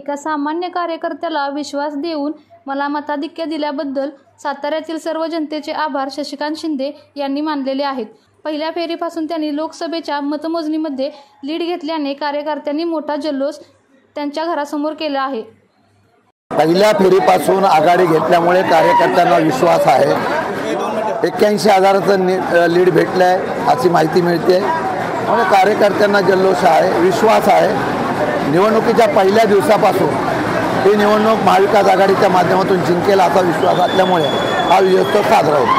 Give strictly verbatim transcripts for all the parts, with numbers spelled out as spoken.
एका सामान्य कार्यकर्त्याला विश्वास देऊन मला मताधिक्य दिल्याबद्दल साताऱ्यातील सर्व जनतेचे आभार शशिकांत शिंदे यांनी मानलेले आहेत। पहिल्या फेरीपासून त्यांनी लोकसभेच्या मतमोजणीमध्ये लीड घेतल्याने कार्यकर्त्यांनी मोठा जल्लोष त्यांच्या घरासमोर केला आहे। पहिल्या फेरीपासून आघाडी घेतल्यामुळे कार्यकर्त्यांना विश्वास आहे। एक्क्याऐंशी हजाराचं लीड भेटलं आहे अशी माहिती मिळते। त्यामुळे कार्यकर्त्यांना जल्लोष आहे, विश्वास आहे। निवडणुकीच्या पहिल्या दिवसापासून ही निवडणूक महाविकास आघाडीच्या माध्यमातून जिंकेल असा विश्वास असल्यामुळे हा विजयोत्सव साजरा होतो।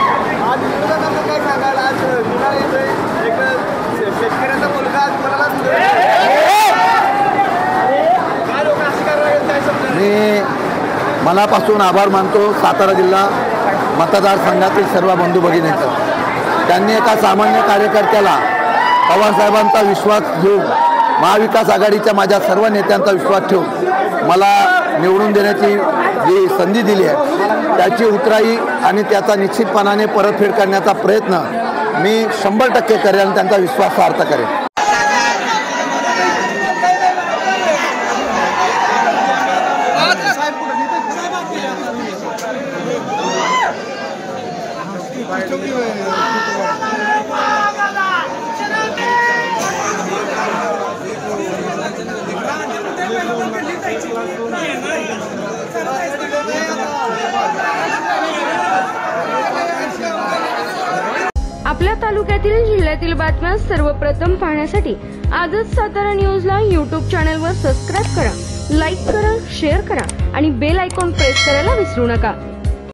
मी मनापासून आभार मानतो सातारा जिल्हा मतदारसंघातील सर्व बंधू भगिनींचा। त्यांनी एका सामान्य कार्यकर्त्याला पवारसाहेबांचा विश्वास घेऊन महाविकास आघाडीच्या माझ्या सर्व नेत्यांचा विश्वास ठेवून मला निवडून देण्याची जी संधी दिली आहे त्याची उतराई आणि त्याचा निश्चितपणाने परतफेड करण्याचा प्रयत्न मी शंभर टक्के करेन आणि त्यांचा विश्वास सार्थ करेन। आपल्या तालुक्यातील जिल्ह्यातील बातम्या सर्वप्रथम पाहण्यासाठी आजच सातारा न्यूजला यूट्यूब चॅनलवर सबस्क्राईब करा, लाईक करा, शेअर करा आणि बेल आयकॉन प्रेस करायला विसरू नका।